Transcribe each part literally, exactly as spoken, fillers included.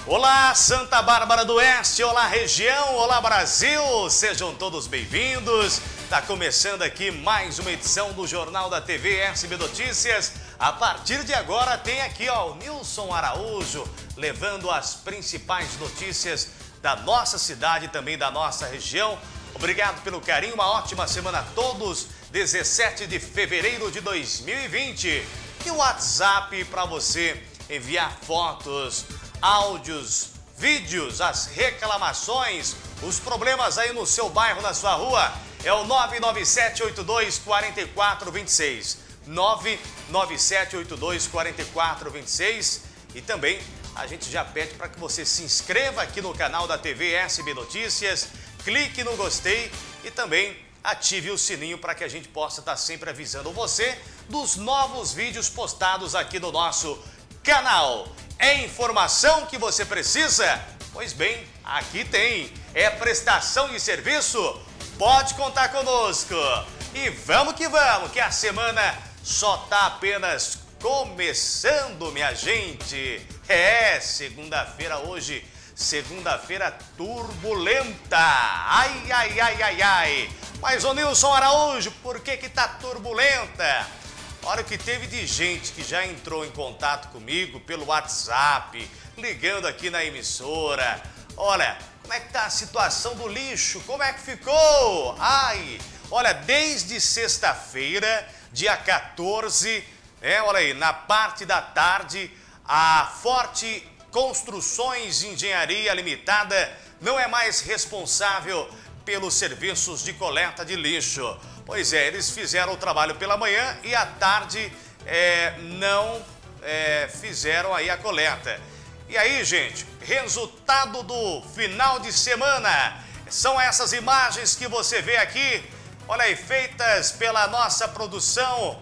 Olá, Santa Bárbara do Oeste, olá região, olá Brasil, sejam todos bem-vindos. Está começando aqui mais uma edição do Jornal da T V S B Notícias. A partir de agora tem aqui ó, o Nilson Araújo levando as principais notícias da nossa cidade e também da nossa região. Obrigado pelo carinho, uma ótima semana a todos. dezessete de fevereiro de dois mil e vinte. E o WhatsApp para você enviar fotos, áudios, vídeos, as reclamações, os problemas aí no seu bairro, na sua rua, é o nove nove sete oito dois quatro quatro dois seis. nove nove sete oito dois quatro quatro dois seis. E também a gente já pede para que você se inscreva aqui no canal da T V S B Notícias, clique no gostei e também ative o sininho para que a gente possa estar sempre avisando você dos novos vídeos postados aqui no nosso canal. É informação que você precisa? Pois bem, aqui tem. É prestação de serviço? Pode contar conosco. E vamos que vamos, que a semana só está apenas começando, minha gente. É, segunda-feira hoje, segunda-feira turbulenta. Ai, ai, ai, ai, ai. Mas, ô Nilson Araújo, por que que tá turbulenta? Olha o que teve de gente que já entrou em contato comigo pelo WhatsApp, ligando aqui na emissora. Olha, como é que tá a situação do lixo? Como é que ficou? Ai, olha, desde sexta-feira, dia quatorze, é, olha aí, na parte da tarde, a Forte Construções Engenharia Limitada não é mais responsável pelos serviços de coleta de lixo. Pois é, eles fizeram o trabalho pela manhã e à tarde é, não é, fizeram aí a coleta. E aí, gente, resultado do final de semana. São essas imagens que você vê aqui, olha aí, feitas pela nossa produção.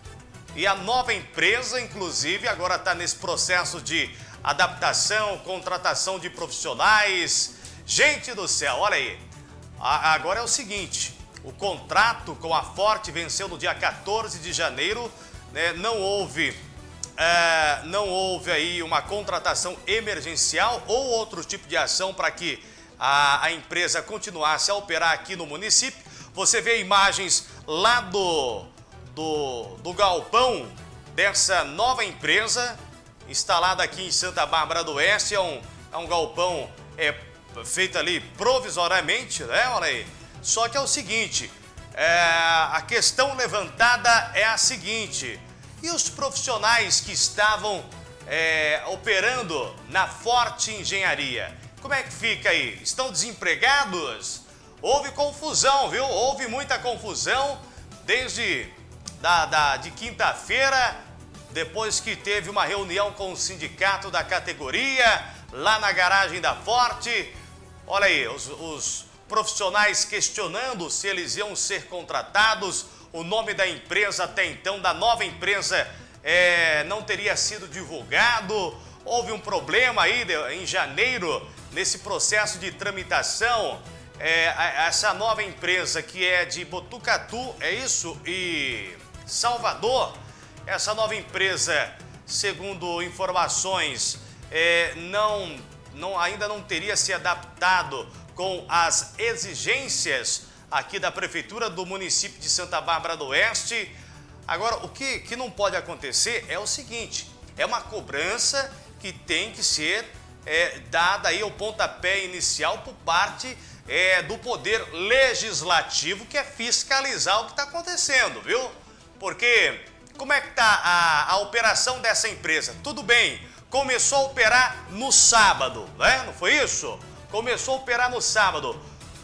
E a nova empresa, inclusive, agora está nesse processo de adaptação, contratação de profissionais. Gente do céu, olha aí, agora é o seguinte... O contrato com a Forte venceu no dia quatorze de janeiro, né? Não houve, é, não houve aí uma contratação emergencial ou outro tipo de ação para que a, a empresa continuasse a operar aqui no município. Você vê imagens lá do, do, do galpão dessa nova empresa, instalada aqui em Santa Bárbara do Oeste. É um, é um galpão é, feito ali provisoriamente, né? Olha aí. Só que é o seguinte, é, a questão levantada é a seguinte, e os profissionais que estavam é, operando na Forte Engenharia, como é que fica aí? Estão desempregados? Houve confusão, viu? Houve muita confusão desde da, da, de quinta-feira, depois que teve uma reunião com o sindicato da categoria, lá na garagem da Forte. Olha aí, os... os profissionais questionando se eles iam ser contratados. O nome da empresa até então, da nova empresa, é, não teria sido divulgado. Houve um problema aí em janeiro, nesse processo de tramitação. É, essa nova empresa que é de Botucatu, é isso? E Salvador, essa nova empresa, segundo informações, é, não, não, ainda não teria se adaptado com as exigências aqui da Prefeitura do município de Santa Bárbara do Oeste. Agora, o que, que não pode acontecer é o seguinte, é uma cobrança que tem que ser é, dada aí o pontapé inicial por parte é, do Poder Legislativo, que é fiscalizar o que está acontecendo, viu? Porque como é que está a, a operação dessa empresa? Tudo bem, começou a operar no sábado, né? Não foi isso? Começou a operar no sábado,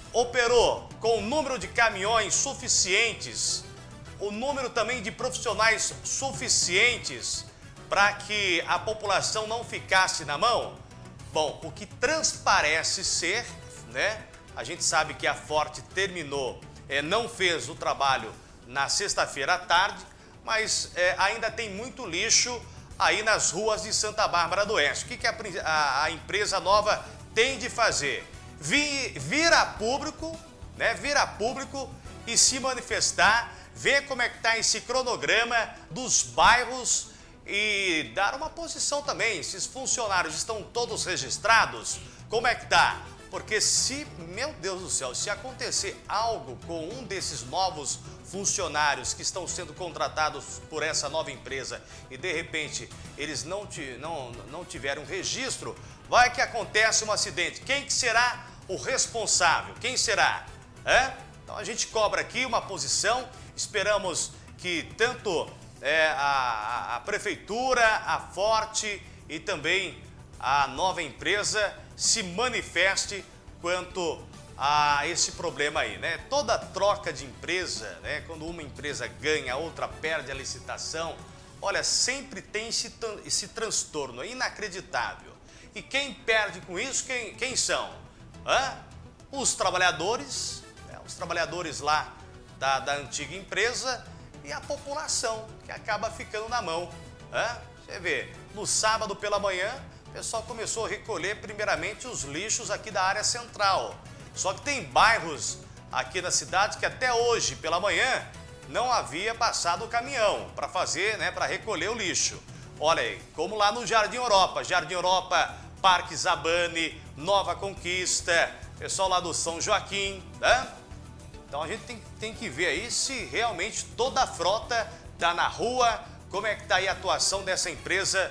operou com o número de caminhões suficientes, o número também de profissionais suficientes para que a população não ficasse na mão? Bom, o que transparece ser, né? A gente sabe que a Forte terminou, é, não fez o trabalho na sexta-feira à tarde, mas é, ainda tem muito lixo aí nas ruas de Santa Bárbara do Oeste. O que, que a, a, a empresa nova tem de fazer? Vir, vir a público, né? Vir a público e se manifestar, ver como é que está esse cronograma dos bairros e dar uma posição também. Esses funcionários estão todos registrados? Como é que tá? Porque se, meu Deus do céu, se acontecer algo com um desses novos funcionários que estão sendo contratados por essa nova empresa e de repente eles não, não, não tiverem um registro, vai que acontece um acidente. Quem que será o responsável? Quem será? É? Então a gente cobra aqui uma posição, esperamos que tanto é, a, a prefeitura, a Forte e também a nova empresa se manifeste quanto a esse problema aí, né? Toda troca de empresa, né? Quando uma empresa ganha, a outra perde a licitação, olha, sempre tem esse, esse transtorno, é inacreditável. E quem perde com isso, quem, quem são? Hã? Os trabalhadores, né? Os trabalhadores lá da, da antiga empresa e a população, que acaba ficando na mão. Hã? Você vê, no sábado pela manhã, o pessoal começou a recolher primeiramente os lixos aqui da área central. Só que tem bairros aqui na cidade que até hoje pela manhã não havia passado o caminhão para fazer, né, para recolher o lixo. Olha aí, como lá no Jardim Europa, Jardim Europa, Parque Zabane, Nova Conquista, pessoal lá do São Joaquim, né? Então a gente tem, tem que ver aí se realmente toda a frota está na rua, como é que está aí a atuação dessa empresa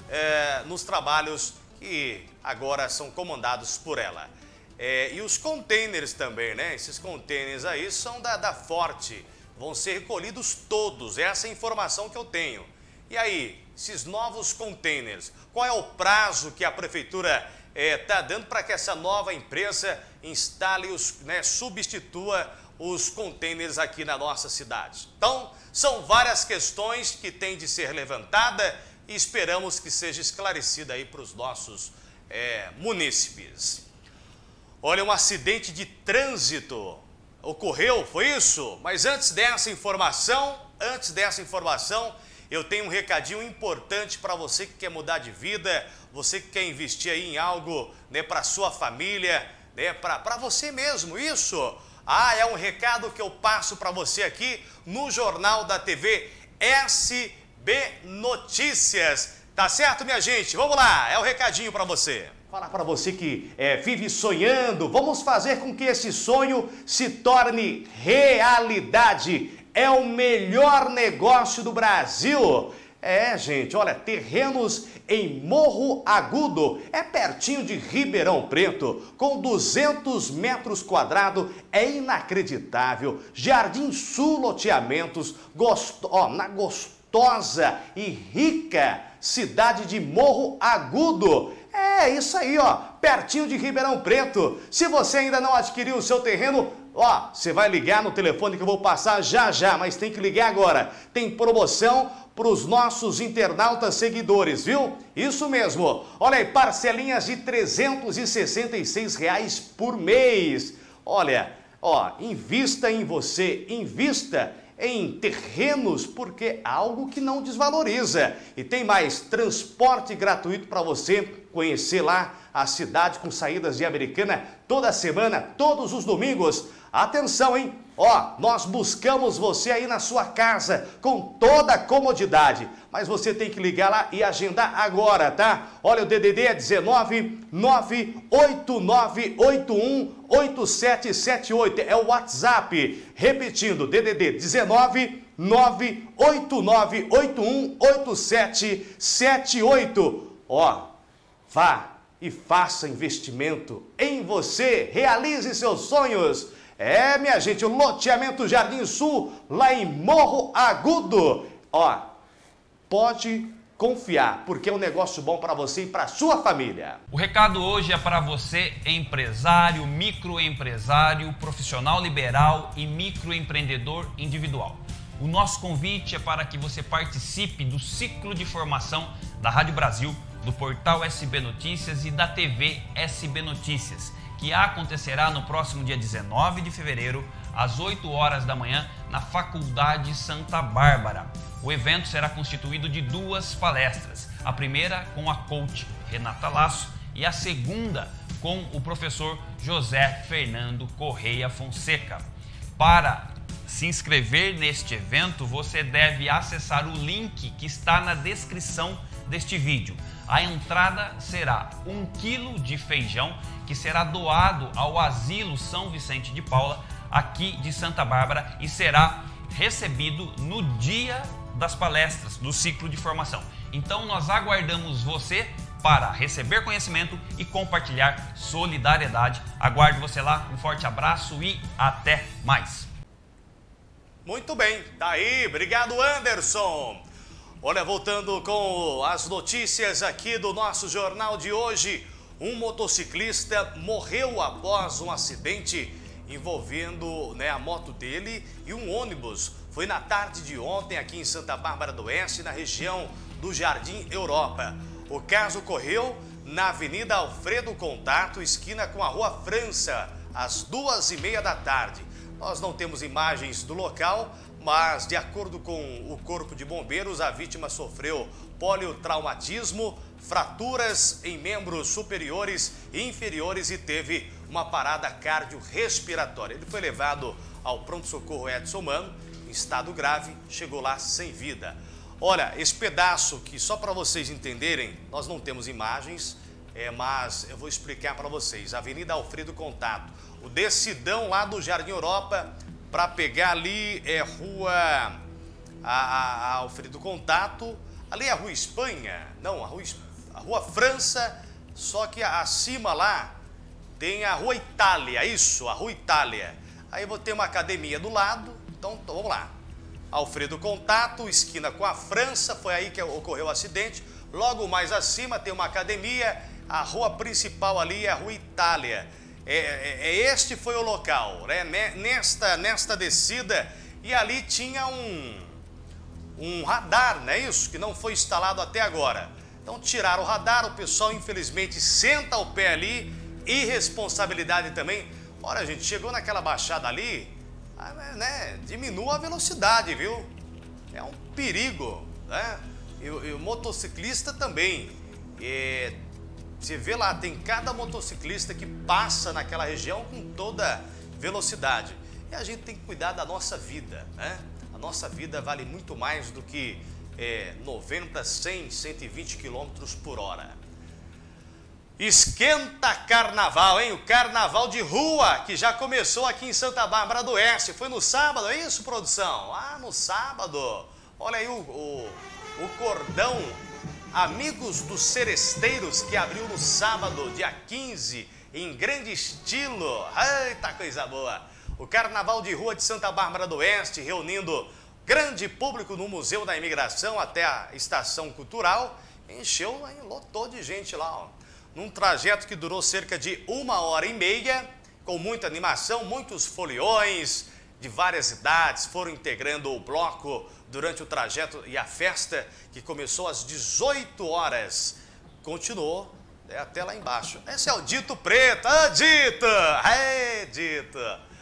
É, nos trabalhos que agora são comandados por ela. É, e os containers também, né? Esses containers aí são da, da Forte, vão ser recolhidos todos, essa é a informação que eu tenho. E aí, esses novos containers, qual é o prazo que a prefeitura está é, dando para que essa nova empresa instale, os, né, substitua os containers aqui na nossa cidade? Então, são várias questões que têm de ser levantadas e esperamos que seja esclarecida aí para os nossos é, munícipes. Olha, um acidente de trânsito ocorreu, foi isso? Mas antes dessa informação, antes dessa informação, eu tenho um recadinho importante para você que quer mudar de vida, você que quer investir aí em algo, né, para sua família, né, para você mesmo, isso. Ah, é um recado que eu passo para você aqui no Jornal da T V S B Notícias. Tá certo, minha gente? Vamos lá, é o recadinho para você. Falar para você que é, vive sonhando, vamos fazer com que esse sonho se torne realidade. É o melhor negócio do Brasil. É, gente, olha, terrenos em Morro Agudo, é pertinho de Ribeirão Preto, com duzentos metros quadrados, é inacreditável. Jardim Sul Loteamentos, gosto, ó, na gostosa e rica cidade de Morro Agudo. É isso aí, ó, pertinho de Ribeirão Preto. Se você ainda não adquiriu o seu terreno, ó, você vai ligar no telefone que eu vou passar já já, mas tem que ligar agora. Tem promoção para os nossos internautas seguidores, viu? Isso mesmo. Olha aí, parcelinhas de trezentos e sessenta e seis reais por mês. Olha, ó, invista em você, invista em terrenos, porque é algo que não desvaloriza. E tem mais, transporte gratuito para você conhecer lá a cidade com saídas de Americana toda semana, todos os domingos. Atenção, hein? Ó, nós buscamos você aí na sua casa com toda a comodidade, mas você tem que ligar lá e agendar agora, tá? Olha, o D D D é dezenove, nove oito nove oito um, oito sete sete oito, é o WhatsApp. Repetindo, D D D dezenove, nove oito nove oito um, oito sete sete oito. Ó, vá e faça investimento em você, realize seus sonhos. É, minha gente, o loteamento Jardim Sul, lá em Morro Agudo. Ó, pode confiar, porque é um negócio bom para você e para sua família. O recado hoje é para você, empresário, microempresário, profissional liberal e microempreendedor individual. O nosso convite é para que você participe do ciclo de formação da Rádio Brasil, do portal S B Notícias e da T V S B Notícias, que acontecerá no próximo dia dezenove de fevereiro, às oito horas da manhã, na Faculdade Santa Bárbara. O evento será constituído de duas palestras, a primeira com a coach Renata Lasso e a segunda com o professor José Fernando Correia Fonseca. Para se inscrever neste evento, você deve acessar o link que está na descrição deste vídeo. A entrada será um quilo de feijão que será doado ao Asilo São Vicente de Paula, aqui de Santa Bárbara, e será recebido no dia das palestras do ciclo de formação. Então nós aguardamos você para receber conhecimento e compartilhar solidariedade. Aguardo você lá, um forte abraço e até mais. Muito bem, tá aí, obrigado Anderson. Olha, voltando com as notícias aqui do nosso jornal de hoje, um motociclista morreu após um acidente envolvendo, né, a moto dele e um ônibus. Foi na tarde de ontem aqui em Santa Bárbara do Oeste, na região do Jardim Europa. O caso ocorreu na Avenida Alfredo Contato, esquina com a Rua França, às duas e meia da tarde. Nós não temos imagens do local, mas de acordo com o Corpo de Bombeiros, a vítima sofreu poliotraumatismo, fraturas em membros superiores e inferiores e teve uma parada cardiorrespiratória. Ele foi levado ao pronto-socorro Edson Mano, em estado grave, chegou lá sem vida. Olha, esse pedaço que, só para vocês entenderem, nós não temos imagens, é, mas eu vou explicar para vocês. Avenida Alfredo Contato, o descidão lá do Jardim Europa, para pegar ali é Rua a, a, a Alfredo Contato, ali é a Rua Espanha, não, a Rua, a Rua França, só que acima lá tem a Rua Itália, isso, a Rua Itália. Aí vou ter uma academia do lado, então, então vamos lá. Alfredo Contato, esquina com a França, foi aí que ocorreu o acidente. Logo mais acima tem uma academia, a rua principal ali é a Rua Itália. É, é, este foi o local, né? Nesta, nesta descida, e ali tinha um, um radar, não é isso? Que não foi instalado até agora. Então tiraram o radar, o pessoal infelizmente senta o pé ali, irresponsabilidade também. Olha, gente, chegou naquela baixada ali, né, diminua a velocidade, viu? É um perigo, né? E, e o motociclista também. E, você vê lá, tem cada motociclista que passa naquela região com toda velocidade. E a gente tem que cuidar da nossa vida, né? A nossa vida vale muito mais do que é, noventa, cem, cento e vinte quilômetros por hora. Esquenta carnaval, hein? O carnaval de rua que já começou aqui em Santa Bárbara do Oeste. Foi no sábado, é isso, produção? Ah, no sábado. Olha aí o, o, o cordão Amigos dos Seresteiros que abriu no sábado, dia quinze, em grande estilo. Eita, coisa boa. O carnaval de rua de Santa Bárbara do Oeste, reunindo grande público no Museu da Imigração até a Estação Cultural. Encheu, hein? Lotou de gente lá, ó. Num trajeto que durou cerca de uma hora e meia, com muita animação, muitos foliões de várias idades foram integrando o bloco durante o trajeto e a festa, que começou às dezoito horas, continuou, né, até lá embaixo. Esse é o Dito Preto. Ah, Dito! É, Dito!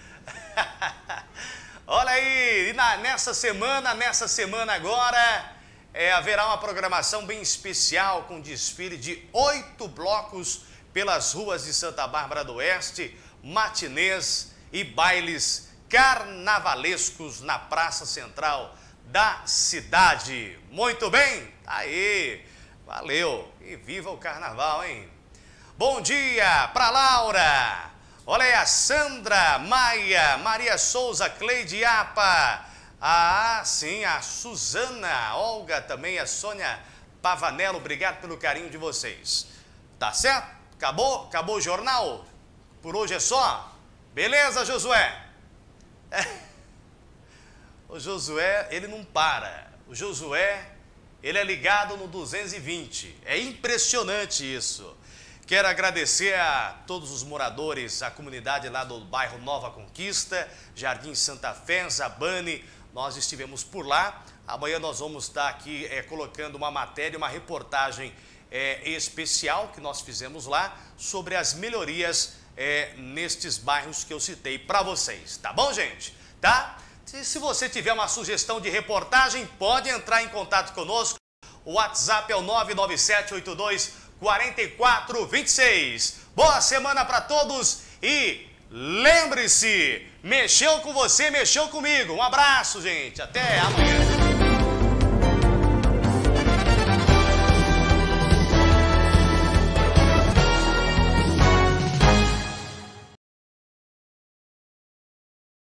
Olha aí, e na, nessa semana, nessa semana agora... É, haverá uma programação bem especial com desfile de oito blocos pelas ruas de Santa Bárbara do Oeste, matinês e bailes carnavalescos na Praça Central da cidade. Muito bem? Aí, valeu! E viva o carnaval, hein? Bom dia para Laura! Olha aí a Sandra, Maia, Maria Souza, Cleide Apa... Ah, sim, a Suzana, a Olga também, a Sônia Pavanello, obrigado pelo carinho de vocês. Tá certo? Acabou? Acabou o jornal? Por hoje é só? Beleza, Josué? É. O Josué, ele não para. O Josué, ele é ligado no duzentos e vinte. É impressionante isso. Quero agradecer a todos os moradores, a comunidade lá do bairro Nova Conquista, Jardim Santa Fé, Zabane. Nós estivemos por lá. Amanhã nós vamos estar aqui é, colocando uma matéria, uma reportagem é, especial que nós fizemos lá sobre as melhorias é, nestes bairros que eu citei para vocês. Tá bom, gente? Tá? Se, se você tiver uma sugestão de reportagem, pode entrar em contato conosco. O WhatsApp é o nove nove sete oito dois quatro quatro dois seis. Boa semana para todos e lembre-se... Mexeu com você, mexeu comigo. Um abraço, gente. Até amanhã.